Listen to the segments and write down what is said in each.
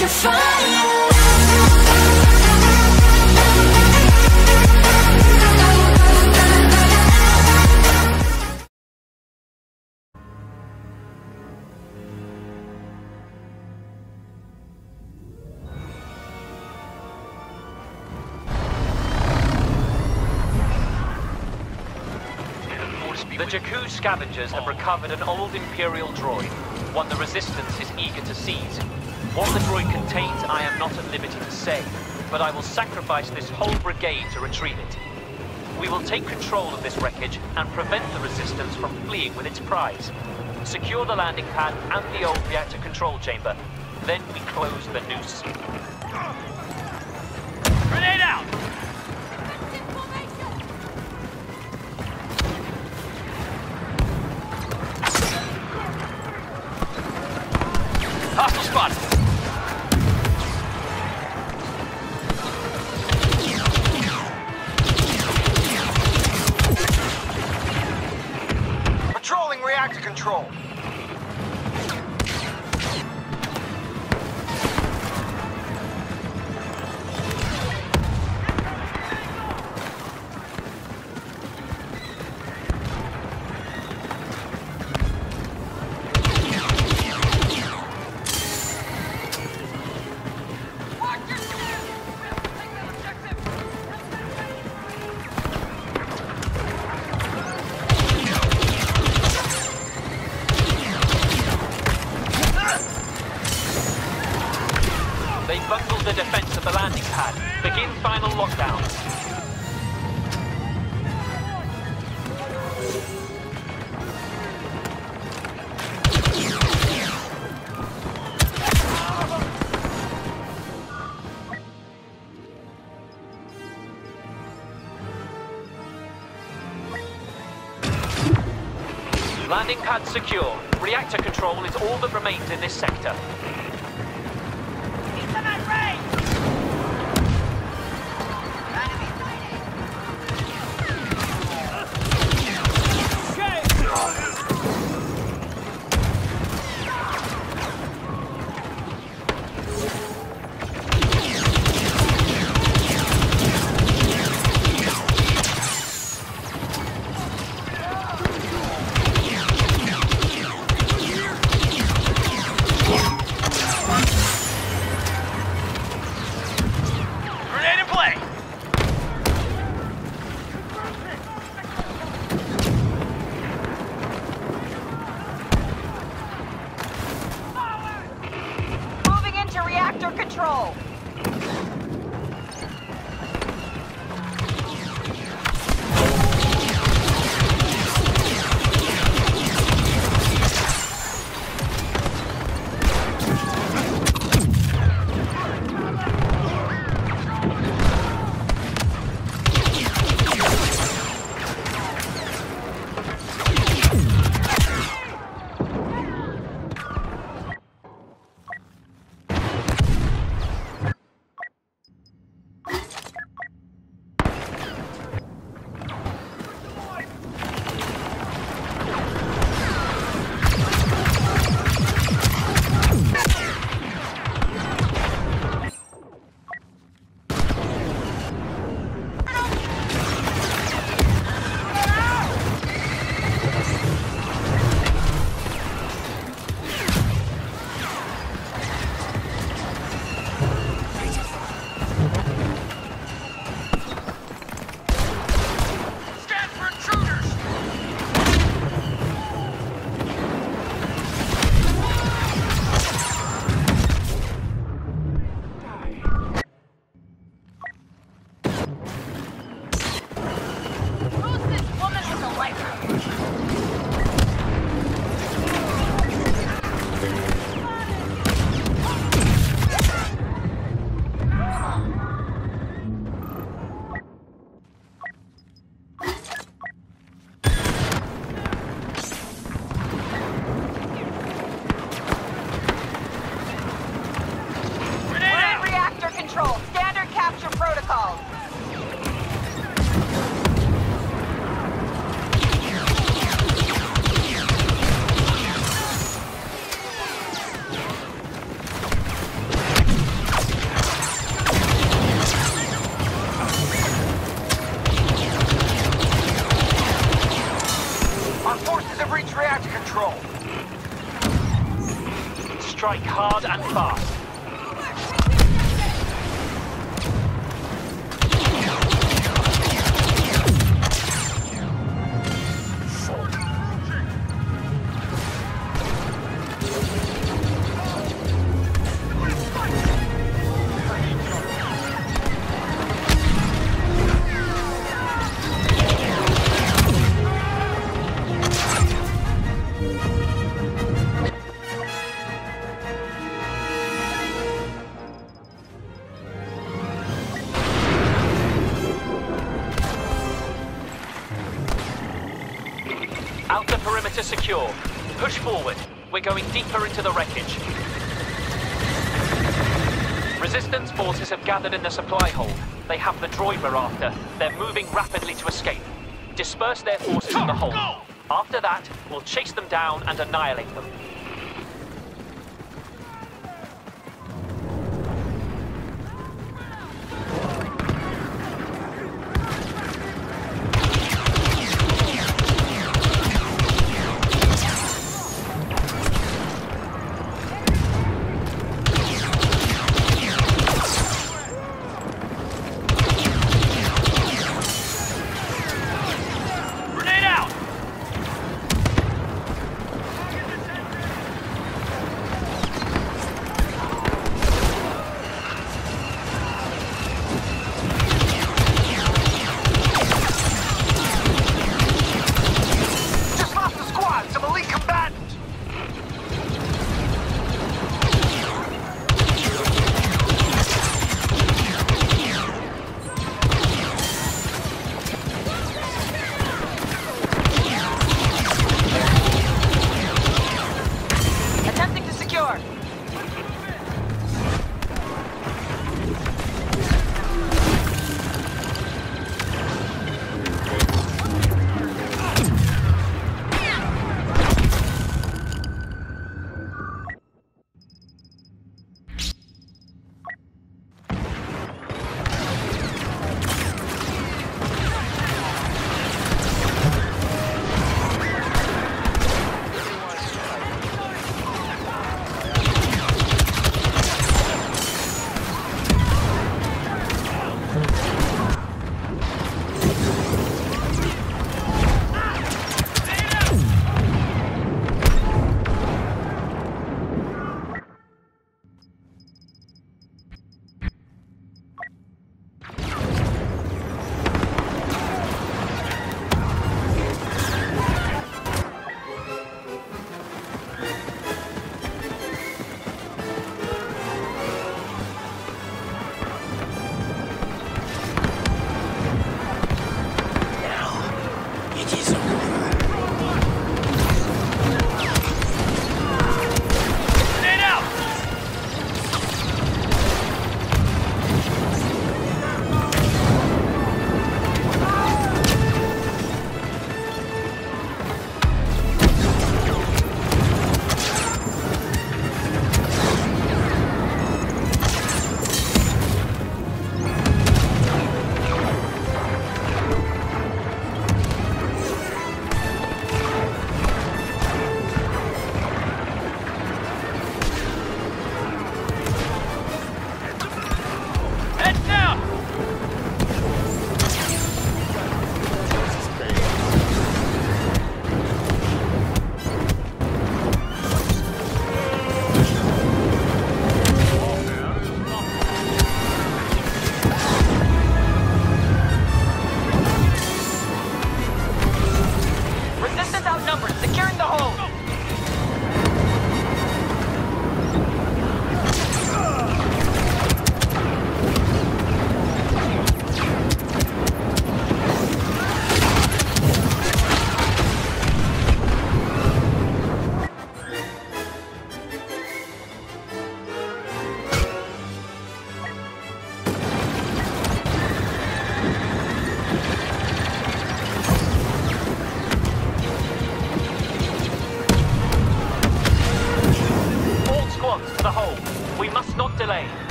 your fire. The Jakku scavengers have recovered an old Imperial droid, one the Resistance is eager to seize. What the droid contains, I am not at liberty to say, but I will sacrifice this whole brigade to retrieve it. We will take control of this wreckage and prevent the Resistance from fleeing with its prize. Secure the landing pad and the old reactor control chamber. Then we close the noose. Grenade out! Hostile spot! Patrolling reactor control. They bungled the defense of the landing pad. Begin final lockdown. Landing pad secure. Reactor control is all that remains in this sector. Control. strike hard and fast. Outer perimeter secure. Push forward. We're going deeper into the wreckage. Resistance forces have gathered in the supply hold. They have the droid we're after. They're moving rapidly to escape. Disperse their forces in the hold. After that, we'll chase them down and annihilate them.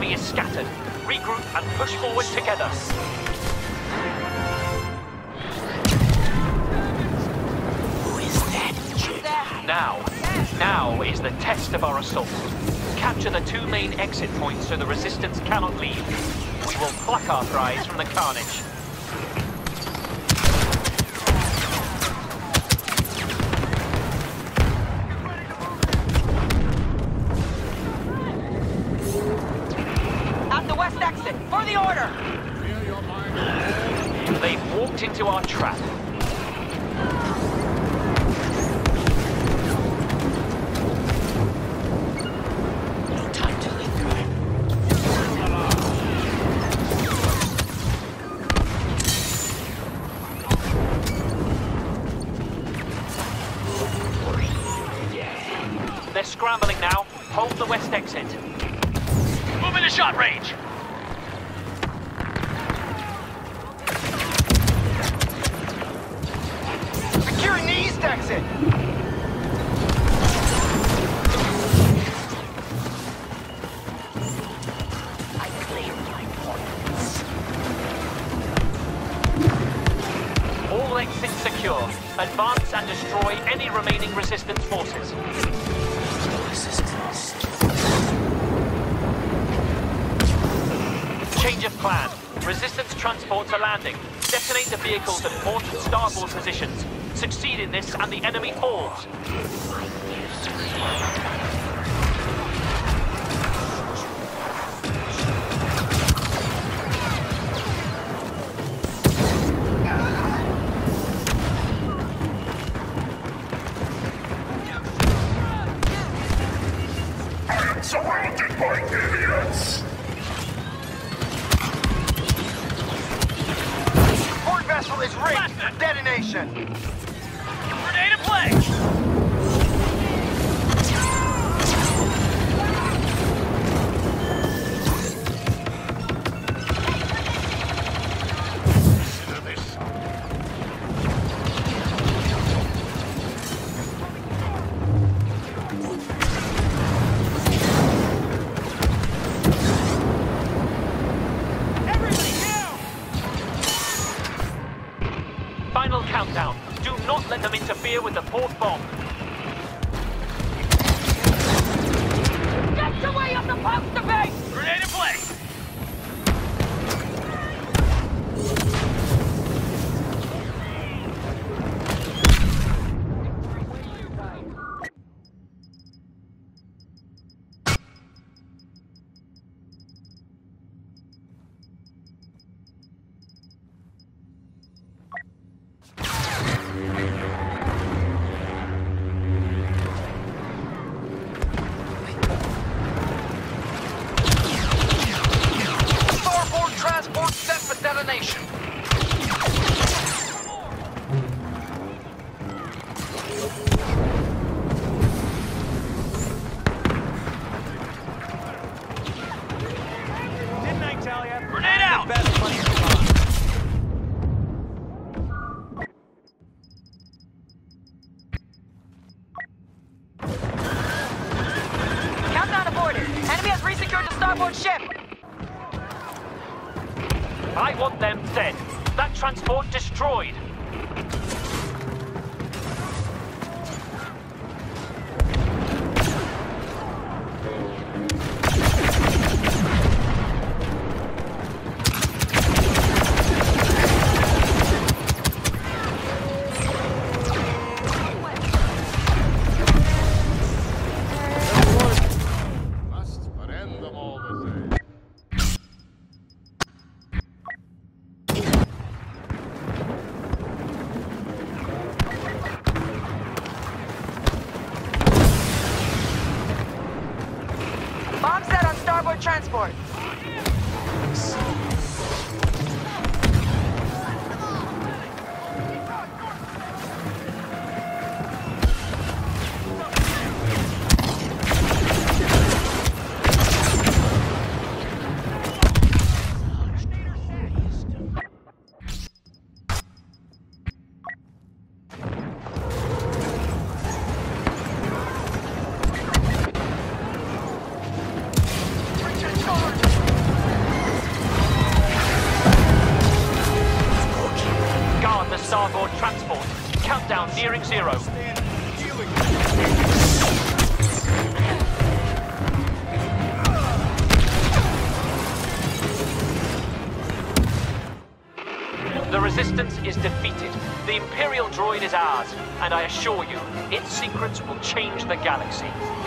enemy is scattered. Regroup and push forward together. Now is the test of our assault. Capture the two main exit points so the resistance cannot leave. We will pluck our prize from the carnage. At the west exit, for the order! They've walked into our trap. They're scrambling now. Hold the west exit. Move into shot range. Securing the east exit. I claim my points. All exits secure. Advance and destroy any remaining resistance forces. Change of plan. Resistance transports are landing. Detonate the vehicles at port and starboard positions. Succeed in this and the enemy falls. Surrounded by idiots! Port vessel is rigged for detonation. Grenade in play! Final countdown. Do not let them interfere with the port bomb. Get away of the poster base! Grenade in play! Starboard transport set for detonation. Didn't I tell you? Grenade out! Best money Countdown aborted. Enemy has resecured the starboard ship. I want them dead. That transport destroyed. Must end them all the same. Bomb set on starboard transport. Breach in charge. starboard transport. Countdown nearing 0. The Resistance is defeated. The Imperial droid is ours, and I assure you, its secrets will change the galaxy.